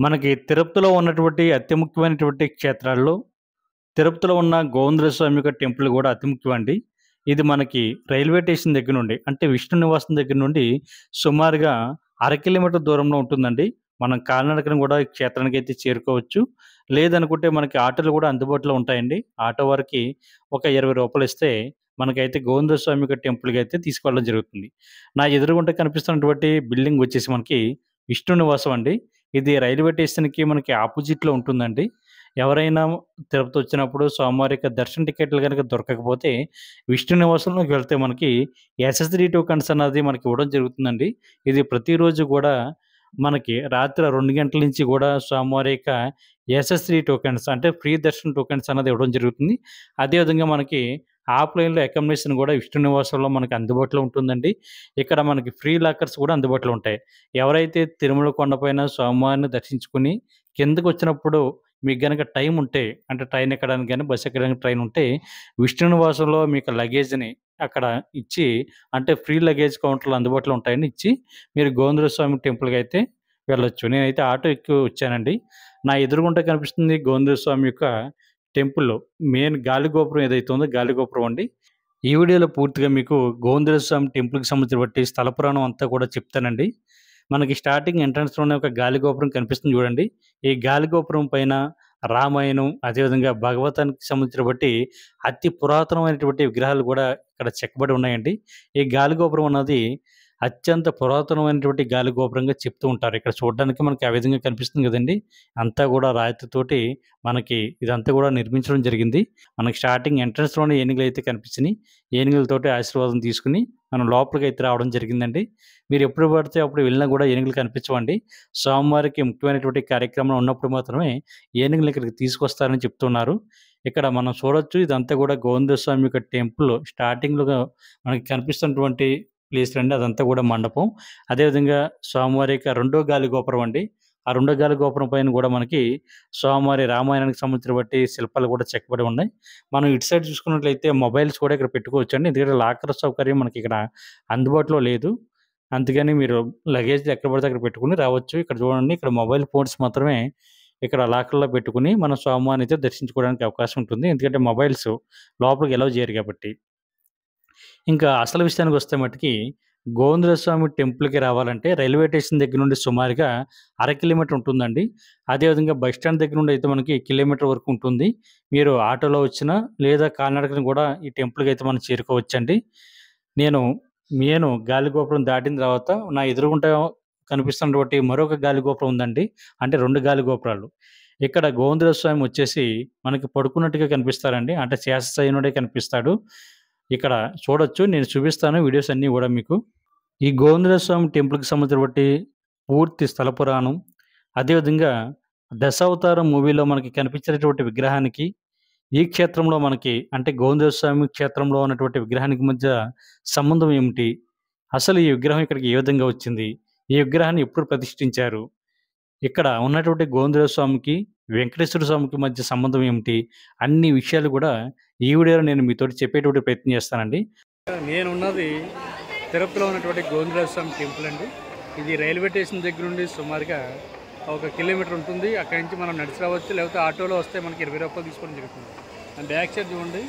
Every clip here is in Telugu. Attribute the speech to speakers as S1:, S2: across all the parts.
S1: మనకి తిరుపతిలో ఉన్నటువంటి అతి ముఖ్యమైనటువంటి క్షేత్రాల్లో, తిరుపతిలో ఉన్న గోవిందర స్వామి యొక్క టెంపుల్ గూడా అతి ముఖ్యమండి. ఇది మనకి రైల్వే స్టేషన్ దగ్గర నుండి అంటే విష్ణు నివాసం దగ్గర నుండి సుమారుగా అర కిలోమీటర్ దూరంలో ఉంటుందండి. మనం కాలినడకన గూడా ఈ క్షేత్రానికైతే చేరుకోవచ్చు. లేదనుకుంటే మనకి ఆటోలు గూడా అందుబాటులో ఉంటాయండి. ఆటో వారికి ఒక రూ. 20 ఇస్తే మనకైతే గోవిందర స్వామి యొక్క టెంపుల్‌కైతే తీసుకెళ్ళడం జరుగుతుంది. నా ఎదురుగుండా కనిపిస్తున్నటువంటి బిల్డింగ్ వచ్చేసి మనకి విష్ణు నివాసం అండి. ఇది రైల్వే స్టేషన్‌కి మనకి అపోజిట్‌లో ఉంటుందండి. ఎవరైనా తిరుపతి వచ్చినప్పుడు స్వామివారి యొక్క దర్శన టికెట్లు గనుక దొరకకపోతే విష్ణు నివాసంలోకి వెళ్తే మనకి ఎస్ఎస్3 టోకెన్స్ అన్నది మనకి ఇవ్వడం జరుగుతుందండి. ఇది ప్రతిరోజు గూడా మనకి రాత్రి 2 గంటల నుంచి గూడా స్వామివారి యొక్క ఎస్ఎస్3 టోకెన్స్ అంటే ఫ్రీ దర్శన్ టోకెన్స్ అన్నది ఇవ్వడం జరుగుతుంది. అదే విధంగా మనకి ఆఫ్‌లైన్‌లో అకామిడేషన్ గూడా విష్ణు నివాసంలో మనకు అందుబాటులో ఉంటుందండి. ఇక్కడ మనకి ఫ్రీ లాకర్స్ కూడా అందుబాటులో ఉంటాయి. ఎవరైతే తిరుమల కొండపైన స్వామివారిని దర్శించుకొని కిందకొచ్చినప్పుడు మీకు గనక టైం ఉంటే అంటే ట్రైన్ ఎక్కడానికి గాని, బస్ ఎక్కడానికి ట్రైన్ ఉంటే విష్ణు నివాసంలో మీకు లగేజ్‌ని అక్కడ ఇచ్చి అంటే ఫ్రీ లగేజ్ కౌంటర్‌లు అందుబాటులో ఉంటాయండి. ఇచ్చి మీరు గోవిందర స్వామి టెంపుల్‌కైతే వెళ్ళొచ్చు. నేనైతే ఆటో ఎక్కి వచ్చానండి. నా ఎదురుగుండా కనిపిస్తుంది గోవిందర స్వామి యొక్క టెంపుల్ మెయిన్ గాలిగోపురం ఏదైతే ఉందో గాలిగోపురం అండి. ఈ వీడియోలో పూర్తిగా మీకు గోవిందర స్వామి టెంపుల్‌కి సంబంధించిన స్థల పురాణం అంతా కూడా చెప్తానండి. మనకి స్టార్టింగ్ ఎంట్రన్స్‌లోనే ఒక గాలిగోపురం కనిపిస్తుంది చూడండి. ఈ గాలిగోపురం పైన రామాయణం, అదేవిధంగా భగవతానికి సంబంధించిన అతి పురాతనమైనటువంటి విగ్రహాలు కూడా ఇక్కడ చెక్కబడి ఉన్నాయండి. ఈ గాలిగోపురం అన్నది అత్యంత పురాతనమైనటువంటి గాలిగోపురంగా చెప్తూ ఉంటారు. ఇక్కడ చూడడానికి మనకి ఆ విధంగా కనిపిస్తుంది కదండీ! అంతా కూడా రాతితోటి మనకి ఇదంతా కూడా నిర్మించడం జరిగింది. మనకి స్టార్టింగ్ ఎంట్రన్స్‌లోనే ఏనుగులైతే కనిపించినియి. ఏనుగులతోటి ఆశీర్వాదం తీసుకొని మనం లోపలికైతే రావడం జరిగిందండి. మీరు ఎప్పుడు పడితే అప్పుడు వెళ్ళినా కూడా ఏనుగులు కనిపించవండి. స్వామివారికి ముఖ్యమైనటువంటి కార్యక్రమాలు ఉన్నప్పుడు మాత్రమే ఏనుగులు ఇక్కడికి తీసుకొస్తారని చెప్తున్నారు. ఇక్కడ మనం చూడొచ్చు ఇదంతా కూడా గోవింద స్వామి యొక్క టెంపుల్ స్టార్టింగ్‌లో మనకి కనిపిస్తున్నటువంటి ప్లేస్‌లండి అదంతా కూడా మండపం. అదేవిధంగా స్వామివారి యొక్క రెండో గాలి గోపురం అండి. ఆ రెండో గాలి గోపురం పైన కూడా మనకి స్వామివారి రామాయణానికి సంబంధించిన శిల్పాలు కూడా చెక్కబడి ఉన్నాయి. మనం ఇటు సైడ్ చూసుకున్నట్లయితే మొబైల్స్ కూడా ఇక్కడ పెట్టుకోవచ్చండి. ఎందుకంటే లాకర్ సౌకర్యం మనకిక్కడ అందుబాటులో లేదు. అందుకని మీరు లగేజ్ ఎక్కడ పడితే అక్కడ పెట్టుకొని రావచ్చు. ఇక్కడ చూడండి ఇక్కడ మొబైల్ ఫోన్స్ మాత్రమే ఇక్కడ లాకర్‌లో పెట్టుకొని మనం స్వామివారినైతే దర్శించుకోవడానికి అవకాశం ఉంటుంది. ఎందుకంటే మొబైల్స్ లోపలికి అలౌ చేయరు కాబట్టి. ఇంకా అసలు విషయానికొస్తే మటికి గోవిందర స్వామి టెంపుల్‌కి రావాలంటే రైల్వే స్టేషన్ దగ్గర నుండి సుమారుగా అర కిలోమీటర్ ఉంటుందండి. అదేవిధంగా బస్ స్టాండ్ దగ్గర నుండి అయితే మనకి కిలోమీటర్ వరకు ఉంటుంది. మీరు ఆటోలో వచ్చినా లేదా కాలినడకన కూడా ఈ టెంపుల్‌కైతే మనం చేరుకోవచ్చండి. నేను నేను గాలిగోపురం దాటిన తర్వాత నా ఎదురుగుంటా కనిపిస్తున్నటువంటి మరొక గాలిగోపురం ఉందండి. అంటే 2 గాలిగోపురాలు. ఇక్కడ గోవిందర స్వామి వచ్చేసి మనకి పడుకున్నట్టుగా కనిపిస్తారండి. అంటే శేషశయనుడే కనిపిస్తాడు. ఇక్కడ చూడొచ్చు. నేను చూపిస్తాను వీడియోస్ అన్నీ గూడా మీకు. ఈ గోవిందర స్వామి టెంపుల్‌కి సంబంధించినటువంటి పూర్తి స్థల పురాణం, అదేవిధంగా 'దశావతారం' మూవీలో మనకి కనిపించినటువంటి విగ్రహానికి, ఈ క్షేత్రంలో మనకి అంటే గోవిందర స్వామి క్షేత్రంలో ఉన్నటువంటి విగ్రహానికి మధ్య సంబంధం ఏమిటి? అసలు ఈ విగ్రహం ఇక్కడికి ఏ విధంగా వచ్చింది? ఈ విగ్రహాన్ని ఎప్పుడు ప్రతిష్ఠించారు? ఇక్కడ ఉన్నటువంటి గోవిందర స్వామికి, వెంకటేశ్వర స్వామికి మధ్య సంబంధం ఏమిటి? అన్ని విషయాలు గూడా ఈ వీడియోలో నేను మీతోటి చెప్పేటువంటి ప్రయత్నం చేస్తానండి. నేనున్నది తిరుపతిలో ఉన్నటువంటి గోవిందరాజ స్వామి టెంపుల్ అండి. ఇది రైల్వే స్టేషన్ దగ్గర నుండి సుమారుగా ఒక కిలోమీటర్ ఉంటుంది. అక్కడి నుంచి మనం నడిచి రావచ్చు, లేకపోతే ఆటోలో వస్తే మనకి రూ. 20 తీసుకోవడం జరుగుతుంది. బ్యాక్ సైడ్ చూడండి.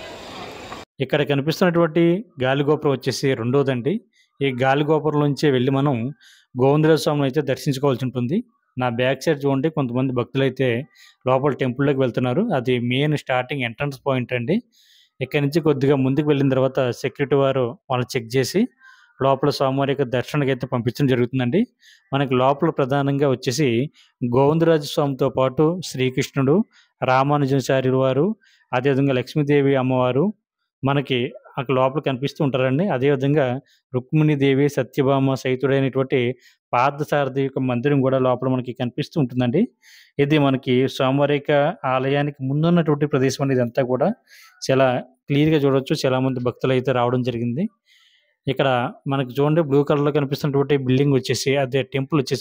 S1: ఇక్కడ కనిపిస్తున్నటువంటి గాలిగోపురం వచ్చేసి రెండోదండి. ఈ గాలిగోపురం నుంచే వెళ్ళి మనం గోవిందరాజ స్వామిని అయితే దర్శించుకోవాల్సి ఉంటుంది. నా బ్యాక్ సైడ్ చూడండి కొంతమంది భక్తులైతే లోపల టెంపుల్‌లోకి వెళ్తున్నారు. అది మెయిన్ స్టార్టింగ్ ఎంట్రన్స్ పాయింట్ అండి. ఇక్కడి నుంచి కొద్దిగా ముందుకు వెళ్ళిన తర్వాత సెక్యూరిటీ వారు వాళ్ళని చెక్ చేసి లోపల స్వామివారి యొక్క దర్శనానికైతే పంపించడం జరుగుతుందండి. మనకి లోపల ప్రధానంగా వచ్చేసి గోవిందరాజ స్వామితో పాటు శ్రీకృష్ణుడు, రామానుజాచార్యుల వారు, అదేవిధంగా లక్ష్మీదేవి అమ్మవారు మనకి అక్కడ లోపల కనిపిస్తూ ఉంటారండి. అదేవిధంగా రుక్మిణీదేవి, సత్యభామ సహితుడైనటువంటి పార్థసారథి యొక్క మందిరం గూడా లోపల మనకి కనిపిస్తూ ఉంటుందండి. ఇది మనకి స్వామివారి యొక్క ఆలయానికి ముందున్నటువంటి ప్రదేశం అండి ఇదంతా కూడా. చాలా క్లియర్‌గా చూడొచ్చు. చాలామంది భక్తులైతే రావడం జరిగింది. ఇక్కడ మనకి చూడండి బ్లూ కలర్‌లో కనిపిస్తున్నటువంటి బిల్డింగ్ వచ్చేసి అదే టెంపుల్ వచ్చేసి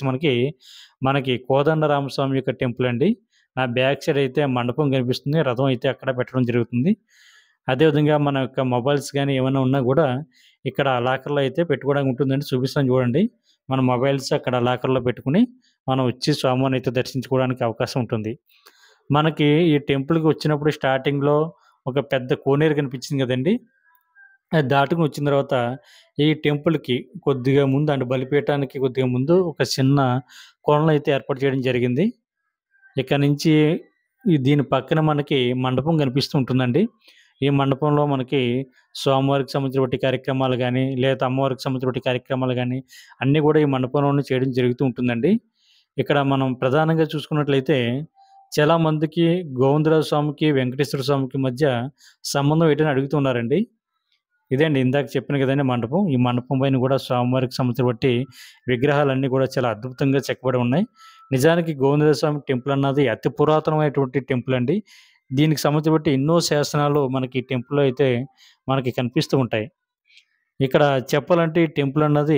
S1: మనకి కోదండరామస్వామి యొక్క టెంపుల్ అండి. నా బ్యాక్ సైడ్ అయితే మండపం కనిపిస్తుంది. రథం అయితే అక్కడ పెట్టడం జరుగుతుంది. అదేవిధంగా మన యొక్క మొబైల్స్ గానీ ఏమన్నా ఉన్నా గూడా ఇక్కడ లాకర్‌లో అయితే పెట్టుకోవడానికి ఉంటుందండి. చూపిస్తాను చూడండి. మన మొబైల్స్ అక్కడ లాకర్‌లో పెట్టుకొని మనం వచ్చి స్వామివారినైతే దర్శించుకోవడానికి అవకాశం ఉంటుంది. మనకి ఈ టెంపుల్‌కి వచ్చినప్పుడు స్టార్టింగ్‌లో ఒక పెద్ద కోనేరు కనిపించింది గదండీ! అది దాటుకొని వచ్చిన తర్వాత ఈ టెంపుల్‌కి కొద్దిగా ముందు అంటే బలిపీఠానికి కొద్దిగా ముందు ఒక చిన్న కొలనైతే ఏర్పాటు చేయడం జరిగింది. ఇక నుంచి దీని పక్కన మనకి మండపం కనిపిస్తూ ఉంటుందండి. ఈ మండపంలో మనకి స్వామివారికి సంబంధించినటువంటి కార్యక్రమాలు గాని, లేదా అమ్మవారికి సంబంధించినటువంటి కార్యక్రమాలు గాని, అన్నీ గూడా ఈ మండపంలోనే చేయడం జరుగుతూ ఉంటుందండి. ఇక్కడ మనం ప్రధానంగా చూసుకున్నట్లయితే చాలా మందికి గోవిందరాజ స్వామికి, వెంకటేశ్వర స్వామికి మధ్య సంబంధం ఏంటని అడుగుతున్నారండి. ఇదే అండి ఇందాక చెప్పాను కదండీ మండపం. ఈ మండపం పైన గూడా స్వామివారికి సంబంధించినటువంటి విగ్రహాలన్నీ గూడా చాలా అద్భుతంగా చెక్కబడి ఉన్నాయి. నిజానికి గోవిందరాజ స్వామి టెంపుల్ అన్నది అతి పురాతనమైనటువంటి టెంపుల్ అండి. దీనికి సంబంధించినటువంటి ఎన్నో శాసనాలు మనకి ఈ టెంపుల్‌లో అయితే మనకి కనిపిస్తూ ఉంటాయి. ఇక్కడ చెప్పాలంటే ఈ టెంపుల్ అన్నది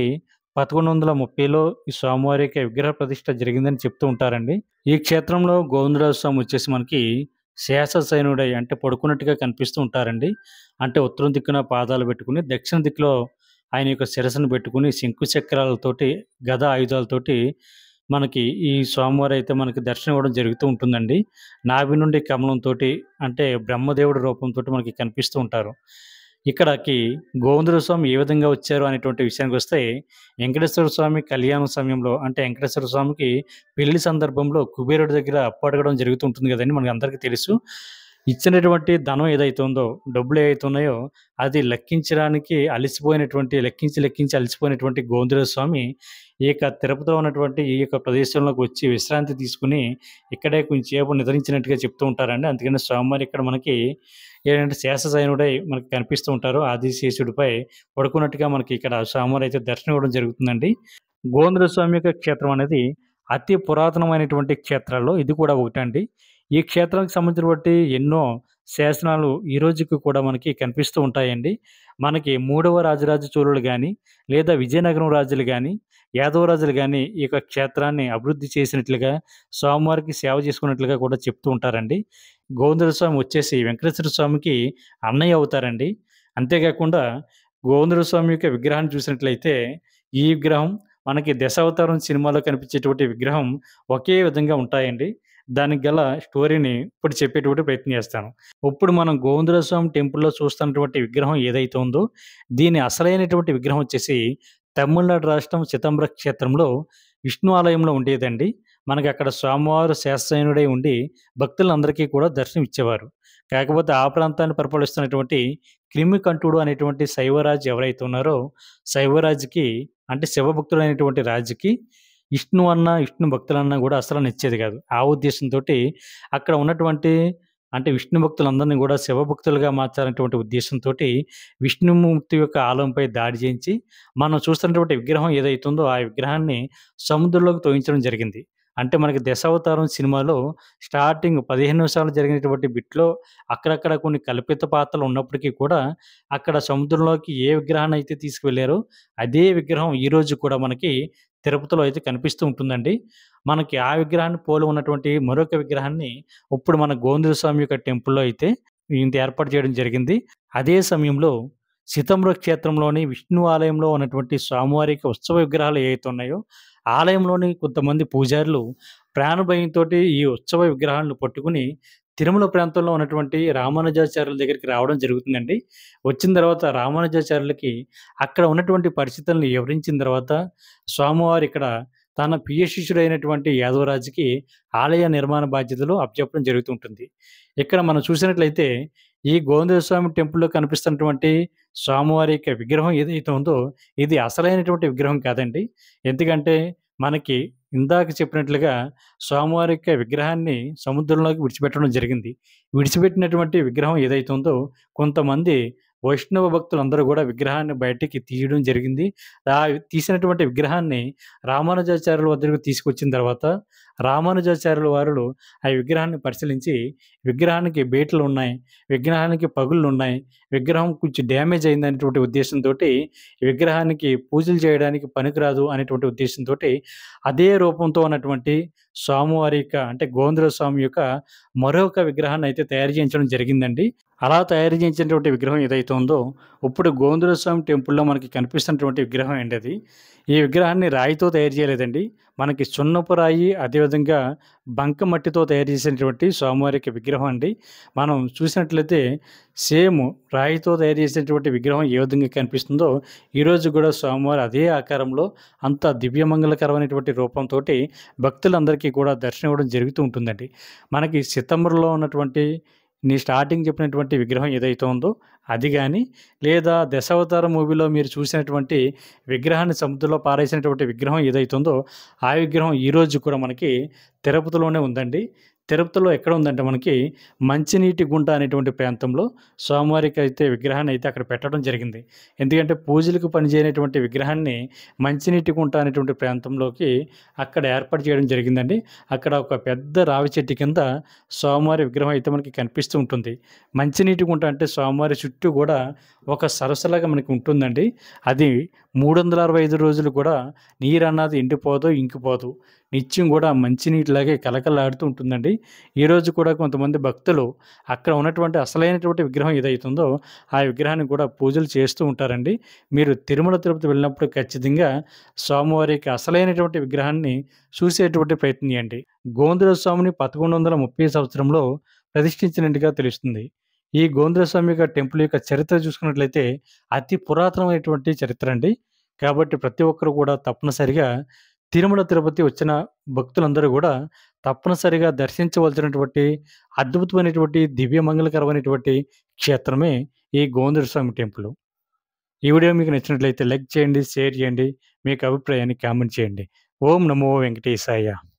S1: 1130లో ఈ స్వామివారి యొక్క విగ్రహ ప్రతిష్ఠ జరిగిందని చెప్తూ ఉంటారండి. ఈ క్షేత్రంలో గోవిందరాజ స్వామి వచ్చేసి మనకి శేషశయనుడై అంటే పడుకున్నట్టుగా కనిపిస్తూ ఉంటారండి. అంటే ఉత్తరం దిక్కున పాదాలు పెట్టుకొని, దక్షిణ దిక్కులో ఆయన యొక్క శిరస్సును పెట్టుకొని శంకు చక్రాలతోటి, గదా ఆయుధాలతోటి మనకి ఈ స్వామివారైతే మనకి దర్శనం ఇవ్వడం జరుగుతూ ఉంటుందండి. నాభి నుండి కమలంతోటి అంటే బ్రహ్మదేవుడి రూపంతోటి మనకి కనిపిస్తూ ఉంటారు. ఇక్కడికి గోవిందరాజ స్వామి ఏ విధంగా వచ్చారు అనేటువంటి విషయానికొస్తే, వెంకటేశ్వర స్వామి కళ్యాణం సమయంలో అంటే వెంకటేశ్వర స్వామికి పెళ్లి సందర్భంలో కుబేరుడి దగ్గర అప్పు అడగడం జరుగుతూ ఉంటుంది గదండీ! మనకందరికీ తెలుసు. ఇచ్చినటువంటి ధనం ఏదైతే ఉందో, డబ్బులు ఏవైతే ఉన్నాయో, అది లెక్కించడానికి అలిసిపోయినటువంటి లెక్కించి అలిసిపోయినటువంటి గోవిందరాజ స్వామి ఈ యొక్క తిరుపతిలో ఉన్నటువంటి ఈ యొక్క ప్రదేశంలోకి వచ్చి విశ్రాంతి తీసుకొని, ఇక్కడే కొంచెంసేపు నిద్రించినట్టుగా చెప్తూ ఉంటారండి. అందుకని స్వామివారు ఇక్కడ మనకి ఏంటంటే శేషశయనుడై మనకు కనిపిస్తూ ఉంటారు. ఆదిశేషుడిపై పడుకున్నట్టుగా మనకి ఇక్కడ స్వామివారైతే దర్శనం ఇవ్వడం జరుగుతుందండి. గోవిందరాజ స్వామి యొక్క క్షేత్రం అనేది అతి పురాతనమైనటువంటి క్షేత్రాల్లో ఇది కూడా ఒకటండి. ఈ క్షేత్రానికి సంబంధించినటువంటి ఎన్నో శాసనాలు ఈ రోజుకి కూడా మనకి కనిపిస్తూ ఉంటాయండి. మనకి మూడవ రాజరాజ చోళులు గాని, లేదా విజయనగరం రాజులు గాని, యాదవ రాజులు గాని ఈ యొక్క క్షేత్రాన్ని అభివృద్ధి చేసినట్లుగా, స్వామివారికి సేవ చేసుకున్నట్లుగా కూడా చెప్తూ ఉంటారండి. గోవిందరాజ స్వామి వచ్చేసి వెంకటేశ్వర స్వామికి అన్నయ్య అవుతారండి. అంతేకాకుండా గోవిందరాజ స్వామి యొక్క విగ్రహాన్ని చూసినట్లయితే, ఈ విగ్రహం మనకి 'దశావతారం' సినిమాలో కనిపించేటువంటి విగ్రహం ఒకే విధంగా ఉంటాయండి. దానికి గల స్టోరీని ఇప్పుడు చెప్పేటువంటి ప్రయత్నం చేస్తాను. ఇప్పుడు మనం గోవిందరాజ స్వామి టెంపుల్‌లో చూస్తున్నటువంటి విగ్రహం ఏదైతే ఉందో, దీని అసలైనటువంటి విగ్రహం వచ్చేసి తమిళనాడు రాష్ట్రం చిదంబర క్షేత్రంలో విష్ణు ఆలయంలో ఉండేదండి. మనకక్కడ స్వామివారు శేషశయనుడై ఉండి భక్తులందరికీ కూడా దర్శనం ఇచ్చేవారు. కాకపోతే ఆ ప్రాంతాన్ని పరిపాలిస్తున్నటువంటి క్రిమికంఠుడు అనేటువంటి శైవరాజు ఎవరైతే ఉన్నారో, శైవరాజుకి అంటే శివభక్తుడైనటువంటి రాజుకి విష్ణు అన్న, విష్ణు భక్తులన్నా గూడా అసలు నచ్చేది గాదు. ఆ ఉద్దేశంతోటి అక్కడ ఉన్నటువంటి అంటే విష్ణు భక్తులందరిని గూడా శివభక్తులుగా మార్చాలనేటువంటి ఉద్దేశంతోటి విష్ణుమూర్తి యొక్క ఆలయంపై దాడి చేయించి, మనం చూస్తున్నటువంటి విగ్రహం ఏదైతే ఉందో ఆ విగ్రహాన్ని సముద్రంలోకి తోయించడం జరిగింది. అంటే మనకి 'దశావతారం' సినిమాలో స్టార్టింగ్ 15 నిమిషాలు జరిగినటువంటి బిట్‌లో అక్కడక్కడ కొన్ని కల్పిత పాత్రలు ఉన్నప్పటికీ కూడా అక్కడ సముద్రంలోకి ఏ విగ్రహాన్నయితే తీసుకువెళ్లారో అదే విగ్రహం ఈరోజు కూడా మనకి తిరుపతిలో అయితే కనిపిస్తూ ఉంటుందండి. మనకి ఆ విగ్రహాన్ని పోలి ఉన్నటువంటి మరొక విగ్రహాన్ని ఇప్పుడు మన గోవిందరాజ స్వామి యొక్క టెంపుల్‌లో అయితే ఇంత ఏర్పాటు చేయడం జరిగింది. అదే సమయంలో సితంబర క్షేత్రంలోని విష్ణు ఆలయంలో ఉన్నటువంటి స్వామివారి యొక్క ఉత్సవ విగ్రహాలు ఏవైతే ఉన్నాయో, ఆలయంలోని కొంతమంది పూజారులు ప్రాణభయంతోటి ఈ ఉత్సవ విగ్రహాలను పట్టుకొని తిరుమల ప్రాంతంలో ఉన్నటువంటి రామానుజాచార్యుల దగ్గరికి రావడం జరుగుతుందండి. వచ్చిన తర్వాత రామానుజాచార్యులకి అక్కడ ఉన్నటువంటి పరిస్థితులను వివరించిన తర్వాత స్వామివారు ఇక్కడ తన ప్రియ శిష్యుడైనటువంటి యాదవరాజుకి ఆలయ నిర్మాణ బాధ్యతలు అప్పజెప్పడం జరుగుతూ ఉంటుంది. ఇక్కడ మనం చూసినట్లయితే ఈ గోవిందరాజ స్వామి టెంపుల్‌లో కనిపిస్తున్నటువంటి స్వామివారి యొక్క విగ్రహం ఏదైతే ఉందో ఇది అసలైనటువంటి విగ్రహం కాదండి. ఎందుకంటే మనకి ఇందాక చెప్పినట్లుగా స్వామివారి యొక్క విగ్రహాన్ని సముద్రంలోకి విడిచిపెట్టడం జరిగింది. విడిచిపెట్టినటువంటి విగ్రహం ఏదైతే ఉందో కొంతమంది వైష్ణవ భక్తులందరూ గూడా విగ్రహాన్ని బయటికి తీయడం జరిగింది. తీసినటువంటి విగ్రహాన్ని రామానుజాచార్యుల వద్దకు తీసుకొచ్చిన తర్వాత రామానుజాచార్యుల వారు ఆ విగ్రహాన్ని పరిశీలించి విగ్రహానికి బీటలున్నాయి, విగ్రహానికి పగుళ్ళున్నాయి, విగ్రహం కొంచెం డ్యామేజ్ అయిందనేటువంటి ఉద్దేశంతోటి ఈ విగ్రహానికి పూజలు చేయడానికి పనికిరాదు అనేటువంటి ఉద్దేశంతోటి అదే రూపంతో ఉన్నటువంటి స్వామివారి యొక్క అంటే గోవిందరాజ స్వామి యొక్క మరొక విగ్రహాన్ని అయితే తయారు చేయించడం జరిగిందండి. అలా తయారు చేయించినటువంటి విగ్రహం ఏదైతే ఉందో ఇప్పుడు గోవిందరాజ స్వామి టెంపుల్‌లో మనకి కనిపిస్తున్నటువంటి విగ్రహం అండి అది. ఈ విగ్రహాన్ని రాయితో తయారు చేయలేదండి. మనకి సున్నపు రాయి, అదేవిధంగా బంకమట్టితో తయారు చేసినటువంటి స్వామివారికి విగ్రహం అండి. మనం చూసినట్లయితే సేమ్ రాయితో తయారు చేసినటువంటి విగ్రహం ఏ విధంగా కనిపిస్తుందో, ఈరోజు కూడా స్వామివారు అదే ఆకారంలో అంత దివ్యమంగళకరమైనటువంటి రూపంతోటి భక్తులందరికీ కూడా దర్శనం ఇవ్వడం జరుగుతూ ఉంటుందండి. మనకి సితంబర్‌లో ఉన్నటువంటి స్టార్టింగ్ చెప్పినటువంటి విగ్రహం ఏదైతే ఉందో అది గాని, లేదా 'దశావతారం' మూవీలో మీరు చూసినటువంటి విగ్రహాన్ని సముద్రంలో పారేసినటువంటి విగ్రహం ఏదైతే ఉందో, ఆ విగ్రహం ఈరోజు కూడా మనకి తిరుపతిలోనే ఉందండి. తిరుపతిలో ఎక్కడ ఉందంటే మనకి మంచినీటి గుంట అనేటువంటి ప్రాంతంలో స్వామివారికైతే విగ్రహాన్నయితే అక్కడ పెట్టడం జరిగింది. ఎందుకంటే పూజలకు పనిచేయనటువంటి విగ్రహాన్ని మంచినీటి గుంట అనేటువంటి ప్రాంతంలోకి అక్కడ ఏర్పాటు చేయడం జరిగిందండి. అక్కడ ఒక పెద్ద రావి చెట్టు కింద స్వామివారి విగ్రహం అయితే మనకి కనిపిస్తూ ఉంటుంది. మంచినీటి గుంట అంటే స్వామివారి చుట్టూ గూడా ఒక సరస్సులాగా మనకి ఉంటుందండి. అది 365 రోజులు కూడా నీరన్నది ఎండిపోదు, ఇంకిపోదు. నిత్యం గూడా మంచినీటిలాగే కలకలాడుతూ ఉంటుందండి. ఈరోజు కూడా కొంతమంది భక్తులు అక్కడ ఉన్నటువంటి అసలైనటువంటి విగ్రహం ఏదైతుందో, ఆ విగ్రహానికి కూడా పూజలు చేస్తూ ఉంటారండి. మీరు తిరుమల, తిరుపతి వెళ్ళినప్పుడు ఖచ్చితంగా స్వామివారికి అసలైనటువంటి విగ్రహాన్ని చూసేటువంటి ప్రయత్నం చేయండి. గోవిందరాజ స్వామిని 1130 సంవత్సరంలో ప్రతిష్ఠించినట్టుగా తెలుస్తుంది. ఈ గోవిందరాజ స్వామి యొక్క టెంపుల్ యొక్క చరిత్ర చూసుకున్నట్లయితే అతి పురాతనమైనటువంటి చరిత్ర అండి. కాబట్టి ప్రతి ఒక్కరు కూడా తప్పనిసరిగా తిరుమల, తిరుపతి వచ్చిన భక్తులందరూ గూడా తప్పనిసరిగా దర్శించవలసినటువంటి అద్భుతమైనటువంటి దివ్యమంగళకరమైనటువంటి క్షేత్రమే ఈ గోవిందరాజ స్వామి టెంపులు. ఈ వీడియో మీకు నచ్చినట్లయితే లైక్ చేయండి, షేర్ చేయండి. మీకు అభిప్రాయాన్ని కామెంట్ చేయండి. ఓం నమో వెంకటేశాయ.